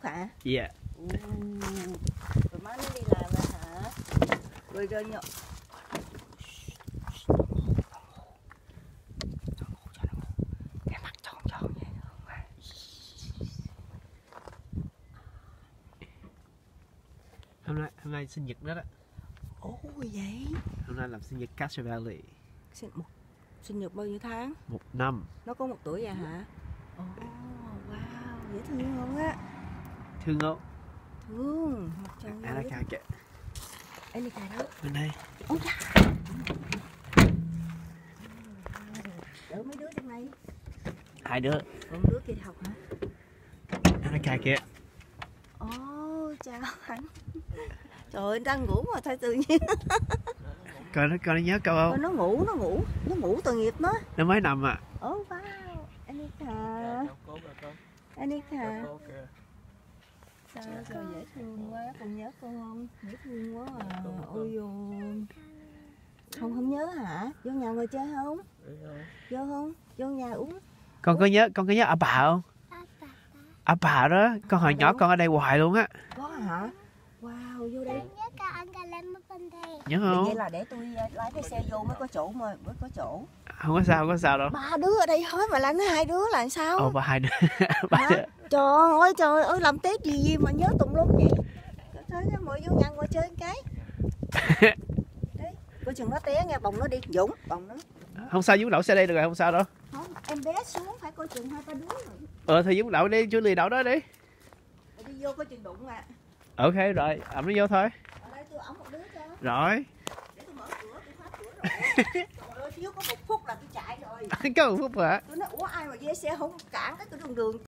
hả? Dạ. Rồi má nó đi làm rồi hả? Rồi nhậu. Cái mặt tròn tròn vậy. Hôm nay sinh nhật đó đó. Ồ vậy. Hôm nay làm sinh nhật Castervalley. Sinh nhật bao nhiêu tháng? 1 năm. Nó có 1 tuổi vậy hả? Ồ, wow, dễ thương không á? Thương không? Thương. Mặt tròn vậy. Annika kìa. Annika đó. Bên đây. Ôi da. Đỡ mấy đứa trong này. 2 đứa. Còn đứa kia học hả? Annika kìa. Ồ, chào anh. Trời ơi, đang ngủ mà thôi tự nhiên. Coi nó nhớ câu không? Nó ngủ tội nghiệp nó. Nó mới nằm à. Oh wow, Annika. Annika. Sao dễ thương quá, con nhớ con không? Dễ thương quá à. Ôi dồi. Không nhớ hả? Vô nhà ngồi chơi không? Vô không? Vô nhà uống. Con có nhớ ở bà không? Ở bà đó, con hồi nhỏ con ở đây hoài luôn á. Có hả? Wow, vô đây. Nhớ không? Vậy là để tôi lái cái xe vô mới có chỗ mà mới có chỗ. Không có sao đâu. 3 đứa ở đây hết mà làm nó 2 đứa là sao? Ồ, 2 đứa. Trời ơi làm Tết gì mà nhớ tùm lum vậy. Thôi ngồi vô nhà ngồi chơi cái. Đấy, coi chừng nó té nghe, bồng nó đi, Dũng, bồng nó. Không sao, Dũng đậu xe đây được rồi, không sao đâu. Không, em bé xuống phải coi chừng 2-3 đứa rồi. Thì Dũng đậu đi, chú Lì đậu đó đi. Đi vô coi chừng đụng à. Ok rồi, ẩm nó vô thôi. Ở đây tôi ẩm một đứa cho. Rồi. Để tôi mở cửa, tôi khóa cửa rồi. Trời ơi, thiếu có 1 phút là tôi chạy rồi. Có 1 phút hả? Tôi nói ủa ai mà dê xe không cản cái tôi đường